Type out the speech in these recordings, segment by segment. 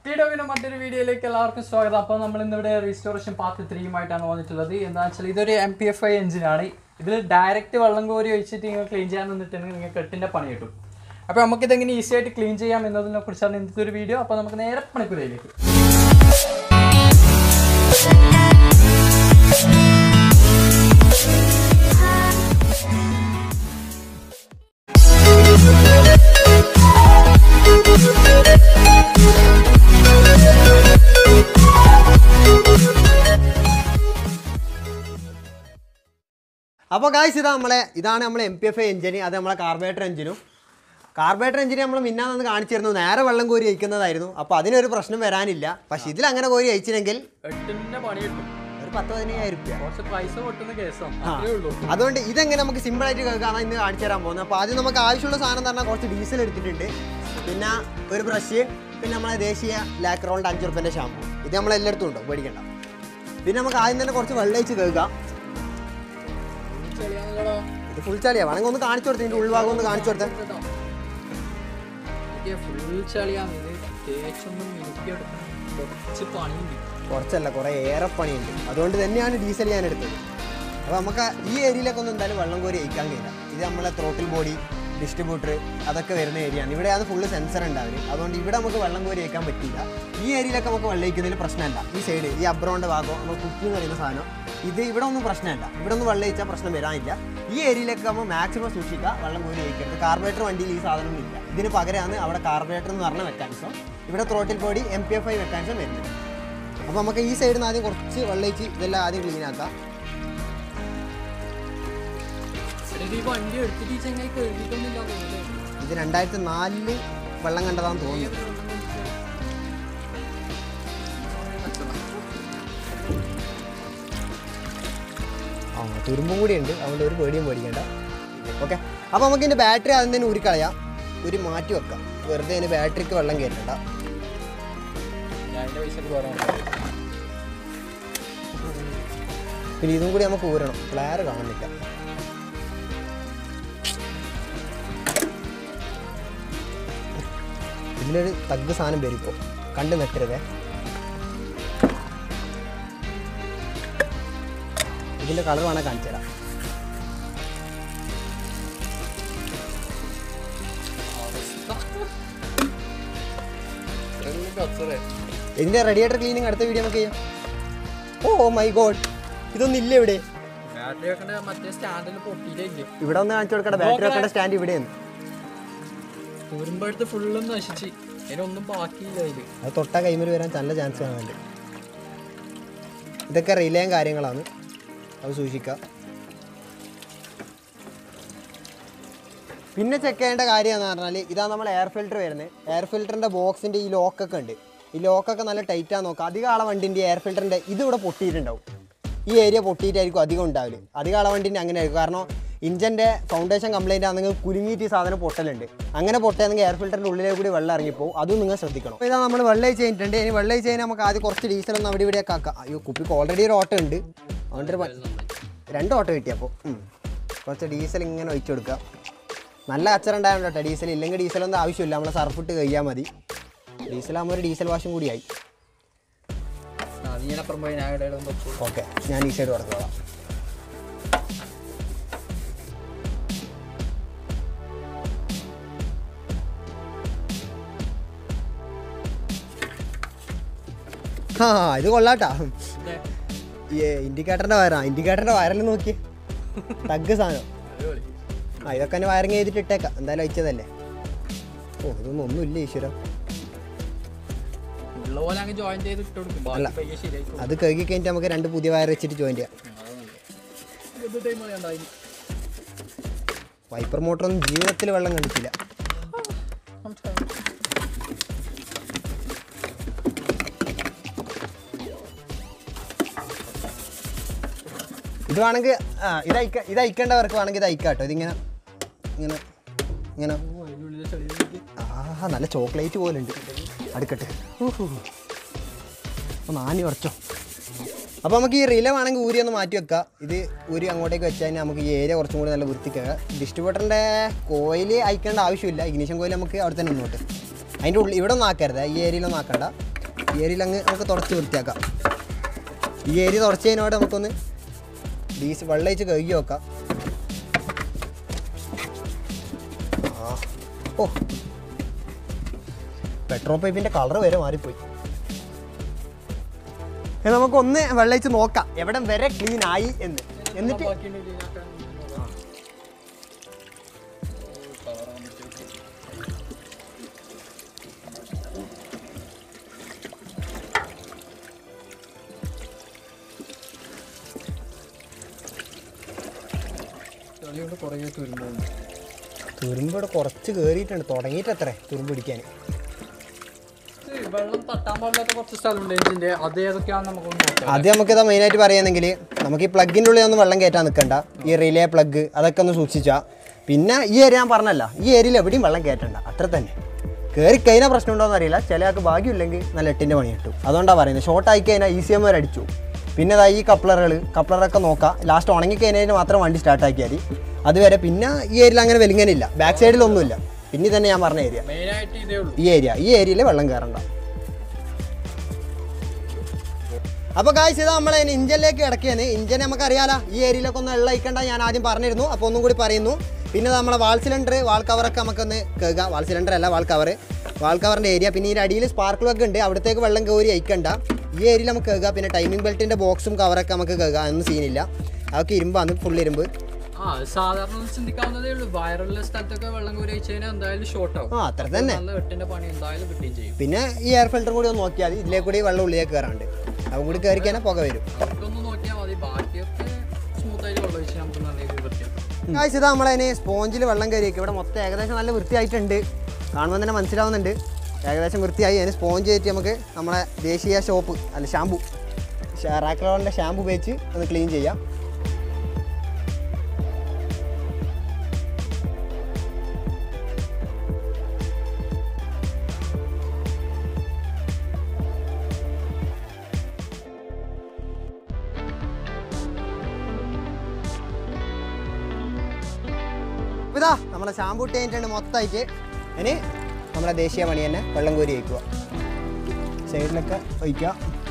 മറ്റൊരു വീഡിയോയിലേക്ക് എല്ലാവർക്കും സ്വാഗതം. അപ്പോൾ നമ്മൾ ഇന്നിവിടെ റീസ്റ്റോറേഷൻ പാർട്ട് 3 വന്നിട്ടുള്ളത്. എന്താണെന്ന് വെച്ചാൽ ഇതൊരു MPFI എഞ്ചിനാണ്. ഇതിൽ ഡയറക്റ്റ് വെള്ളം കോരി ഒഴിച്ചിട്ട് നിങ്ങൾ ക്ലീൻ ചെയ്യാൻ നിന്നിട്ടുണ്ടെങ്കിൽ നിങ്ങൾക്ക് കെട്ടിൻ്റെ പണി കിട്ടും. അപ്പോൾ നമുക്കിതെങ്ങനെ ഈസി ആയിട്ട് ക്ലീൻ ചെയ്യാം എന്നതിനെ കുറിച്ചാണ് ഇന്നത്തെ ഒരു വീഡിയോ. അപ്പോൾ നമുക്ക് നേരെ പണിപ്പുരയിലേക്ക്. അപ്പോൾ ഗായ്സ് ഇതാണ് നമ്മളെ MPFI എഞ്ചിന്. അത് നമ്മളെ കാർബറേറ്റർ എഞ്ചിന് നമ്മൾ മിന്നാന്ന് കാണിച്ചിരുന്നു. നേരെ വെള്ളം കോരി അയക്കുന്നതായിരുന്നു. അപ്പോൾ അതിനൊരു പ്രശ്നം വരാനില്ല. പക്ഷേ ഇതിലങ്ങനെ കോരി അയച്ചില്ലെങ്കിൽ ഒരു 10-15,000 രൂപ. അതുകൊണ്ട് ഇതെങ്ങനെ നമുക്ക് സിമ്പിളായിട്ട് കേൾക്കാനാണ് ഇന്ന് കാണിച്ചു തരാൻ പോകുന്നത്. അപ്പോൾ ആദ്യം നമുക്ക് ആവശ്യമുള്ള സാധനം എന്ന് പറഞ്ഞാൽ കുറച്ച് ഡീസൽ എടുത്തിട്ടുണ്ട്, പിന്നെ ഒരു ബ്രഷ്, പിന്നെ നമ്മളെ ദേശീയ ലാക്രോളിൻ്റെ 5 രൂപേൻ്റെ ഷാമ്പു. ഇത് നമ്മളെല്ലായിടത്തും ഉണ്ടോ, പേടിക്കണ്ട. പിന്നെ നമുക്ക് ആദ്യം തന്നെ കുറച്ച് വെള്ളം ഒഴിച്ച് കേൾക്കാം. ഇത് ഫുൾ ചളിയാ, വേണമെങ്കിൽ ഒന്ന് കാണിച്ചു കൊടുത്തേ. ഇതിൻ്റെ ഉൾഭാഗം ഒന്ന് കാണിച്ചു കൊടുത്തേ. കുറച്ചല്ല, കുറേ ഏറെ പണിയുണ്ട്. അതുകൊണ്ട് തന്നെയാണ് ഡീസൽ ഞാൻ എടുത്തത്. അപ്പോൾ നമുക്ക് ഈ ഏരിയയിലൊക്കെ ഒന്നും എന്തായാലും വെള്ളം കോരി അയക്കാൻ കഴിയില്ല. ഇത് നമ്മളെ ത്രോട്ടിൽ ബോഡി, ഡിസ്ട്രിബ്യൂട്ടർ അതൊക്കെ വരുന്ന ഏരിയയാണ്. ഇവിടെയാണ് ഫുള്ള് സെൻസർ ഉണ്ടാവില്ല. അതുകൊണ്ട് ഇവിടെ നമുക്ക് വെള്ളം കോരി അയക്കാൻ പറ്റില്ല. ഈ ഏരിയയിലൊക്കെ നമുക്ക് വെള്ളം ഒഴിക്കുന്നതിൽ പ്രശ്നമല്ല. ഈ സൈഡ്, ഈ അബ്രോൻ്റെ ഭാഗം, നമ്മൾ കുക്കി എന്ന് പറയുന്ന സാധനം, ഇത് ഇവിടെ ഒന്നും പ്രശ്നമല്ല. ഇവിടെ ഒന്നും വെള്ളം ഒഴിച്ചാൽ പ്രശ്നം വരാനില്ല. ഈ ഏരിയയിലൊക്കെ നമ്മൾ മാക്സിമം സൂക്ഷിക്കുക, വെള്ളം കോരി ഒഴിക്കരുത്. കാർബറേറ്റർ വണ്ടിയിൽ ഈ സാധനമൊന്നും ഇല്ല. ഇതിന് പകരമാണ് അവിടെ കാർബറേറ്റർ എന്ന് പറഞ്ഞ മെക്കാനിസം, ഇവിടെ ത്രോട്ടിൽ ബോഡി MPFI മെക്കാനിസം വരുന്നത്. അപ്പോൾ നമുക്ക് ഈ സൈഡിൽ നിന്ന് ആദ്യം കുറച്ച് വെള്ളം ഒഴിച്ച് ഇതെല്ലാം ആദ്യം ക്ലീൻ ആക്കാം. ഇത് 2004 വെള്ളം കണ്ടതാണെന്ന് തോന്നുന്നു. തുരുമ്പും കൂടി ഉണ്ട്, അതുകൊണ്ട് ഒരു പേടിയും പേടിക്കേണ്ട. ഓക്കെ, അപ്പോൾ നമുക്ക് ഇതിൻ്റെ ബാറ്ററി ആദ്യം തന്നെ ഊരിക്കളയാം, ഒരു മാറ്റി വെക്കാം. വെറുതെ അതിന് ബാറ്ററിക്ക് വെള്ളം കയറ്റണ്ട. പിന്നെ ഇതും കൂടി നമുക്ക് ഊരണം, ഫ്ലാർ കാണുന്നില്ല. ഇതിലൊരു തഗ് സാധനം വരിപ്പോൾ കണ്ട് നിൽക്കരുതേ. ഇതിൻ്റെ കളർ വേണേൽ കാണിച്ചു തരാം. ഇതിൻ്റെ റേഡിയേറ്റർ ക്ലീനിങ് അടുത്ത വീഡിയോ നമുക്ക് ചെയ്യാം. ഓ മൈ ഗോഡ്, ഇതൊന്നും ഇല്ല ഇവിടെ. ഇവിടെ ഒന്ന് കാണിച്ചു കൊടുക്കട്ടെ. ബാറ്ററി വെക്കേണ്ട സ്റ്റാൻഡ് ഇവിടെയാണ്. അത് തൊട്ടാ കൈമേൽ വരാൻ നല്ല ചാൻസ് കാണുന്നുണ്ട്. ഇതൊക്കെ റിലേയും കാര്യങ്ങളാണ്, അത് സൂക്ഷിക്കുക. പിന്നെ ചെക്ക് ചെയ്യേണ്ട കാര്യം എന്ന് പറഞ്ഞാൽ, ഇതാണ് നമ്മൾ എയർ ഫിൽറ്റർ വരുന്നത്. എയർ ഫിൽറ്ററിൻ്റെ ബോക്സിൻ്റെ ഈ ലോക്കൊക്കെ ഉണ്ട്. ഈ ലോക്കൊക്കെ നല്ല ടൈറ്റാണ് നോക്കുക. അധികം ആളെ വണ്ടിൻ്റെ എയർ ഫിൽറ്ററിൻ്റെ ഇതിവിടെ പൊട്ടിയിട്ടുണ്ടാവും. ഈ ഏരിയ പൊട്ടിയിട്ടായിരിക്കും അധികം ഉണ്ടാവില്ല. അധികം ആളെ വണ്ടിൻ്റെ അങ്ങനെ ആയിരിക്കും. കാരണം ഇഞ്ചിൻ്റെ ഫൗണ്ടേഷൻ കംപ്ലൈൻറ്റ് ആണെങ്കിൽ കുലുങ്ങിയിട്ട് ഈ സാധനം പൊട്ടലുണ്ട്. അങ്ങനെ പൊട്ടുകയാണെങ്കിൽ എയർ ഫിൽറ്ററിൻ്റെ ഉള്ളിലേക്ക് കൂടി വെള്ളം ഇറങ്ങിപ്പോവും. അതും നിങ്ങൾ ശ്രദ്ധിക്കണം. അപ്പോൾ ഇതാ നമ്മൾ വെള്ളം ഒഴിച്ച് കഴിഞ്ഞിട്ടുണ്ട്. ഇനി വെള്ളം ഒഴിച്ച് കഴിഞ്ഞാൽ നമുക്ക് ആദ്യം കുറച്ച് ഡീസലൊന്നും അവിടെ ഇവിടെയൊക്കെ ആക്കാം. അയ്യോ, കുപ്പിക്ക് ഓൾറെഡി ഒരു ഓട്ടം ഉണ്ട്, അതുകൊണ്ട് 2 ഓട്ടം കിട്ടിയപ്പോൾ കുറച്ച് ഡീസൽ ഇങ്ങനെ ഒഴിച്ചു കൊടുക്കുക. നല്ല കച്ചറുണ്ടായിരുന്നു കേട്ടോ ഡീസൽ. ഇല്ലെങ്കിൽ ഡീസലൊന്നും ആവശ്യമില്ല, നമ്മൾ സർഫിട്ട് കഴിയാൽ മതി. ഡീസലാകുമ്പോൾ ഒരു ഡീസൽ വാഷും കൂടിയായി. ഓക്കെ, ഞാൻ ഈ സൈഡ് കൊടുത്തോളാം. ആ, ഇത് കൊള്ളാട്ടാ. ഇൻഡിക്കേറ്ററിൻ്റെ വയറാ. ഇൻഡിക്കേറ്ററിൻ്റെ വയറിൽ നോക്കി തഗ് സാധനം. ഇതൊക്കെ തന്നെ വയറിങ് ചെയ്തിട്ട് ഇട്ടേക്കാം, എന്തായാലും അയച്ചതല്ലേ. ഓ, ഇതൊന്നും ഒന്നുമില്ല ഈശ്വരം. അല്ല, അത് കഴുകി കഴിഞ്ഞിട്ട് നമുക്ക് 2 പുതിയ വയർ വെച്ചിട്ട് ജോയിൻ ചെയ്യാം. വൈപ്പർ മോട്ടറൊന്നും ജീവിതത്തിൽ വെള്ളം കണ്ടിട്ടില്ല. ഇത് വേണമെങ്കിൽ ഇത് അയക്കേണ്ടവർക്ക് വേണമെങ്കിൽ ഇത് അയക്കാം കേട്ടോ. ഇതിങ്ങനെ ഇങ്ങനെ ഇങ്ങനെ നല്ല ചോക്ലേറ്റ് പോലെ ഉണ്ട്. അടുക്കട്ടെ, അപ്പോൾ നാനി ഉറച്ചോ. അപ്പോൾ നമുക്ക് ഈ റിലേ വേണമെങ്കിൽ ഊരി ഒന്ന് മാറ്റി വെക്കാം. ഇത് ഊരി അങ്ങോട്ടേക്ക് വെച്ച് കഴിഞ്ഞാൽ നമുക്ക് ഈ ഏരിയ കുറച്ചും കൂടി നല്ല വൃത്തിക്കുക. ഡിസ്ട്രിബ്യൂട്ടറിൻ്റെ കോയിൽ അയക്കേണ്ട ആവശ്യമില്ല. ഇഗ്നിഷൻ കോയിൽ നമുക്ക് അവിടെ തന്നെ ഇങ്ങോട്ട് അതിൻ്റെ ഉള്ളിൽ ഇവിടെ ഒന്നും ആക്കരുത്, ഈ ഏരിയയിലൊന്നും ആക്കണ്ട. ഈ ഏരിയയിൽ അങ്ങ് നമുക്ക് തുടച്ച് വൃത്തിയാക്കാം. ഈ ഏരിയ തുടച്ചതിനോട് നമുക്കൊന്ന് വെള്ളം ഒഴിച്ച് കഴുകി വെക്കാം. ഓ പെട്രോൾ പൈപ്പിൻ്റെ കളർ വരെ മാറിപ്പോയി. നമുക്കൊന്ന് വെള്ളം ഒഴിച്ച് നോക്കാം എവിടം വരെ ക്ലീൻ ആയി എന്ന്. എന്നിട്ട് തുരുമ്പിവിടെ കുറച്ച് കയറിയിട്ടുണ്ട്. തുടങ്ങിയിട്ട് എത്ര തുരുമ്പ് പിടിക്കാൻ. വെള്ളം തട്ടാൻ പാടില്ലാത്ത കുറച്ച് സ്ഥലമുണ്ട് എഞ്ചിൻ്റെ. അത് ഏതൊക്കെയാണെന്ന് നമുക്കൊന്ന് നോക്കാം. അത് നമുക്കിതാ മെയിനായിട്ട് പറയുകയാണെങ്കിൽ നമുക്ക് ഈ പ്ലഗിൻ്റെ ഉള്ളിൽ ഒന്നും വെള്ളം കയറ്റാൻ നിൽക്കണ്ട. ഈ റിലേ പ്ലഗ് അതൊക്കെ ഒന്ന് സൂക്ഷിച്ചാൽ. പിന്നെ ഈ ഏരിയ ഞാൻ പറഞ്ഞല്ല, ഈ ഏരിയയിൽ എവിടെയും വെള്ളം കയറ്റണ്ട. അത്ര തന്നെ. കയറി കഴിഞ്ഞാൽ പ്രശ്നം ഉണ്ടോയെന്ന് അറിയില്ല. ചില ആൾക്ക് ഭാഗ്യമില്ലെങ്കിൽ നല്ല 8ൻ്റെ പണി കിട്ടും. അതുകൊണ്ടാണ് പറയുന്നത്. ഷോർട്ട് ആയി കഴിഞ്ഞാൽ ECM വരെ അടിച്ചു. പിന്നെ അതാ ഈ കപ്ലറൊക്കെ നോക്കാം. ലാസ്റ്റ് ഉണങ്ങിക്കഴിഞ്ഞാൽ മാത്രം വണ്ടി സ്റ്റാർട്ടാക്കിയാൽ മതി. അതുവരെ പിന്നെ ഈ ഏരിയയിൽ അങ്ങനെ വലിങ്ങനില്ല. ബാക്ക് സൈഡിലൊന്നുമില്ല. പിന്നെ തന്നെ ഞാൻ പറഞ്ഞ ഏരിയ ഈ ഏരിയയിൽ വെള്ളം കയറണ്ട. അപ്പോൾ ഗായ്സ് ഇതാ നമ്മളെ ഇഞ്ചനിലേക്ക് കിടക്കുകയാണ്. ഇഞ്ചൻ നമുക്കറിയാലോ ഈ ഏരിയയിലൊക്കെ ഒന്ന് വെള്ളം ഒഴിക്കണ്ട ഞാൻ ആദ്യം പറഞ്ഞിരുന്നു. അപ്പോൾ ഒന്നും കൂടി പറയുന്നു. പിന്നെ നമ്മളെ വാൾ സിലിണ്ടർ വാൾ കവറൊക്കെ നമുക്കൊന്ന് കേൾക്കുക. വാൾ സിലിണ്ടർ അല്ല വാൾ കവറിൻ്റെ ഏരിയ. പിന്നെ ഈ അടിയിൽ സ്പാർക്ക് പ്ലഗ് ഉണ്ട്. അവിടത്തേക്ക് വെള്ളം കയറി അയക്കണ്ട. ഈ ഏരിയയിൽ നമുക്ക് കേൾക്കുക. പിന്നെ ടൈമിംഗ് ബെൽറ്റിൻ്റെ ബോക്സും കവറൊക്കെ നമുക്ക് കേൾക്കുക. അതൊന്നും സീനില്ല. അതൊക്കെ ഇരുമ്പാണ്, ഫുൾ ഇരുമ്പ്. സാധാരണ ചിന്തിക്കാവുന്നതേ ഉള്ളൂ. വയറുള്ള സ്ഥലത്തൊക്കെ വെള്ളം കോരി വെച്ച് കഴിഞ്ഞാൽ എന്തായാലും ഷോർട്ട് ആവും. അത്ര തന്നെ. പണി എന്തായാലും കിട്ടുകയും ചെയ്യും. പിന്നെ ഈ എയർ ഫിൽറ്റർ കൂടി ഒന്ന് നോക്കിയാൽ മതി. ഇതിലേക്ക് കൂടി വെള്ളം ഉള്ളിലേക്ക് കയറാണ്ട്. അതും കൂടി കയറി കഴിഞ്ഞാൽ പുക വരും. ഒന്ന് നോക്കിയാൽ മതി. ബാക്കിയൊക്കെ സ്മൂത്തായിട്ട് വെള്ളം ഒഴിച്ച് നമുക്ക് നല്ല വൃത്തിയാക്കാം. കാഴ്ച നമ്മളതിന് സ്പോഞ്ചിൽ വെള്ളം കയറിയേക്കും. ഇവിടെ മൊത്തം ഏകദേശം നല്ല വൃത്തിയായിട്ടുണ്ട്. കാണുമ്പോൾ തന്നെ മനസ്സിലാവുന്നുണ്ട് ഏകദേശം വൃത്തിയായി. അതിന് സ്പോഞ്ച് കയറ്റി നമുക്ക് നമ്മളെ ദേശീയ ഷോപ്പ് അല്ല ഷാമ്പു റാക്ലോറിൻ്റെ ഷാമ്പു ഉപയോഗിച്ച് ഒന്ന് ക്ലീൻ ചെയ്യാം. ഇതാ നമ്മളെ ഷാമ്പു ഇട്ട് കഴിഞ്ഞിട്ടുണ്ട് മൊത്തമായിട്ട്. ഇനി നമ്മളെ ദേശീയ പണി തന്നെ വെള്ളം കോരി വയ്ക്കുക. സൈഡിലൊക്കെ ഒഴിക്കുക.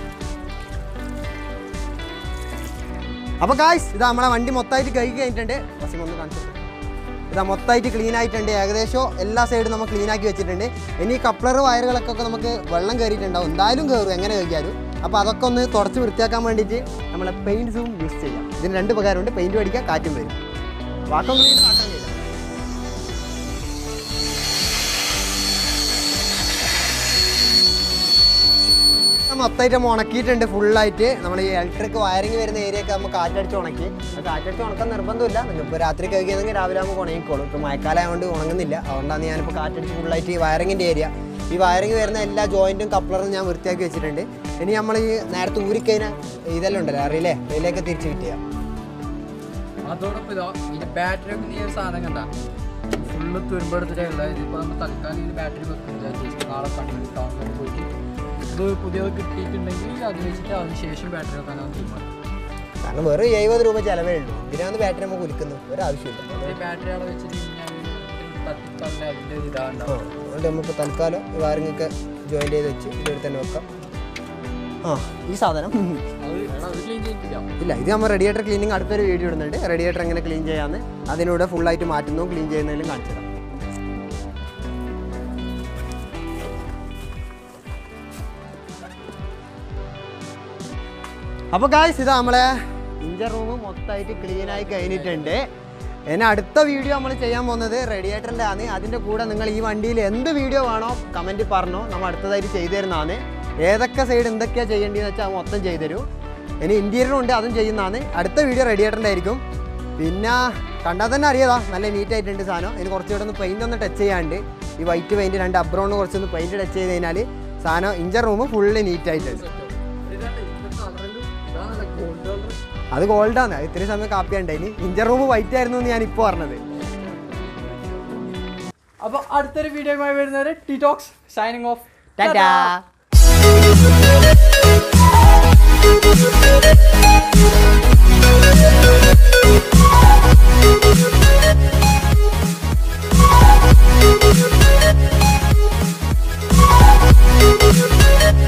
അപ്പോൾ ഗായ്സ് ഇതാ നമ്മളെ വണ്ടി മൊത്തമായിട്ട് കഴുകി കഴിഞ്ഞിട്ടുണ്ട്. വസിം ഒന്ന് കാണിച്ചിട്ട് ഇതാ മൊത്തമായിട്ട് ക്ലീൻ ആയിട്ടുണ്ട്. ഏകദേശം എല്ലാ സൈഡും നമ്മൾ ക്ലീൻ ആക്കി വെച്ചിട്ടുണ്ട്. ഇനി കപ്ലർ വയറുകളൊക്കെ നമുക്ക് വെള്ളം കയറിയിട്ടുണ്ടാവും. എന്തായാലും കയറും എങ്ങനെ കഴിക്കാനും. അപ്പോൾ അതൊക്കെ ഒന്ന് തുടച്ച് വൃത്തിയാക്കാൻ വേണ്ടിയിട്ട് നമ്മളെ പെയിൻറ്റ്സും യൂസ് ചെയ്യാം. ഇതിന് 2 ഉപകാരമുണ്ട്. പെയിൻറ്റ് അടിക്കുക, കാറ്റും വരും. വാക്വം ക്ലീൻ ആക്കാൻ ചെയ്യാം. മൊത്തമായിട്ട് നമ്മൾ ഉണക്കിയിട്ടുണ്ട് ഫുള്ളായിട്ട്. നമ്മൾ ഈ ഇലക്ട്രിക് വയറിങ് വരുന്ന ഏരിയയൊക്കെ നമുക്ക് കാറ്റടിച്ച് ഉണക്കി. അത് കാറ്റടിച്ച് ഉണക്കാൻ നിർബന്ധമില്ല. നിങ്ങളിപ്പോൾ രാത്രി കഴിക്കുകയാണെങ്കിൽ രാവിലെ നമുക്ക് ഉണങ്ങിക്കോളും. ഇപ്പോൾ മഴക്കാലം ആയതുകൊണ്ട് ഉണങ്ങുന്നില്ല. അതുകൊണ്ടാണ് ഞാനിപ്പോൾ കാറ്റടിച്ച് ഫുള്ളായിട്ട് ഈ വയറിങ്ങിൻ്റെ ഏരിയ ഈ വയറിങ് വരുന്ന എല്ലാ ജോയിൻറ്റും കപ്ലറും ഞാൻ വൃത്തിയാക്കി വെച്ചിട്ടുണ്ട്. ഇനി നമ്മൾ ഈ നേരത്തെ ഊരിക്കഴിഞ്ഞാൽ ഇതെല്ലാം ഉണ്ടല്ലോ റിലേക്ക് തിരിച്ച് ഫിറ്റ് ചെയ്യാം. അതോടൊപ്പം ഇതോ ഇതിൻ്റെ ബാറ്ററി ഒക്കെ നീ ഒരു സാധനം കണ്ട ഫുള്ള് തുരുമ്പെടുത്തിട്ടുള്ളത്. ഇതിപ്പോൾ നമ്മൾ തൽക്കാലം ഇതിന് ബാറ്ററി വെക്കുന്നത് നാളെ ടൗണിൽ പോയിട്ട് ഇത് പുതിയത് കിട്ടിയിട്ടുണ്ടെങ്കിൽ അത് വെച്ചിട്ട് അതിനുശേഷം ബാറ്ററി വെക്കാനാണ് തീരുമാനം. കാരണം വെറും 70 രൂപ ചിലവേ ഉള്ളൂ. ഇതിനാണ് ബാറ്ററി നമുക്ക് വിൽക്കുന്നത്. ഒരാവശ്യമില്ല. ബാറ്ററി അവിടെ വെച്ചിട്ട് തട്ടിത്തള്ള അതിൻ്റെ ഇതാണ്ടാവും. അതുകൊണ്ട് നമുക്ക് തൽക്കാലം ഈ വയറിങ്ങൊക്കെ ജോയിൻ ചെയ്ത് വെച്ച് ഇതിൽ തന്നെ വെക്കാം. ഈ സാധനം ഇല്ല, ഇത് നമ്മൾ റേഡിയേറ്റർ ക്ലീനിങ് അടുത്തൊരു വീഡിയോ ഇടുന്നുണ്ട്. റേഡിയേറ്റർ എങ്ങനെ ക്ലീൻ ചെയ്യാമെന്ന് അതിലൂടെ ഫുള്ളായിട്ട് മാറ്റുന്നു ക്ലീൻ ചെയ്യുന്നതിലും കാണിച്ചു തരാം. അപ്പോൾ ഗായ്സ് ഇതാ നമ്മളെ ഇഞ്ചർ റൂം മൊത്തമായിട്ട് ക്ലീനായി കഴിഞ്ഞിട്ടുണ്ട്. ഇനി അടുത്ത വീഡിയോ നമ്മൾ ചെയ്യാൻ പോകുന്നത് റേഡിയേറ്ററിൻ്റെ ആണ്. അതിൻ്റെ കൂടെ നിങ്ങൾ ഈ വണ്ടിയിൽ എന്ത് വീഡിയോ വേണോ കമൻറ്റ് പറഞ്ഞോ, നമ്മൾ അടുത്തതായിട്ട് ചെയ്തു തരുന്നതാണ്. ഏതൊക്കെ സൈഡ് എന്തൊക്കെയാണ് ചെയ്യേണ്ടതെന്ന് വെച്ചാൽ മൊത്തം ചെയ്തു തരും. ഇനി ഇൻറ്റീരിയറും ഉണ്ട്, അതും ചെയ്യുന്നതാണ്. അടുത്ത വീഡിയോ റേഡിയേറ്ററിൻ്റെ ആയിരിക്കും. പിന്നെ കണ്ടാൽ തന്നെ അറിയാതാ നല്ല നീറ്റായിട്ടുണ്ട് സാധനം. ഇനി കുറച്ചുകൂടെ ഒന്ന് പെയിൻ്റ് ഒന്ന് ടച്ച് ചെയ്യാണ്ട് ഈ വൈറ്റ് പെയിൻറ്റ് 2 അബ്രോണ് കുറച്ചൊന്ന് പെയിൻറ്റ് ടച്ച് ചെയ്ത് കഴിഞ്ഞാൽ സാധനം ഇഞ്ചർ റൂം ഫുള്ള് നീറ്റായിട്ടുണ്ട്. അത് ഗോൾഡാണ്. ഇത്രയും സമയം കാപ്പിയുണ്ട്. ഇനി ഇഞ്ചർ റൂം വൈറ്റ് ആയിരുന്നു എന്ന് ഞാൻ ഇപ്പോൾ പറഞ്ഞത്. അപ്പോൾ അടുത്തൊരു വീഡിയോയുമായി വരുന്നവരെ T talks signing off. Tata. Yeah.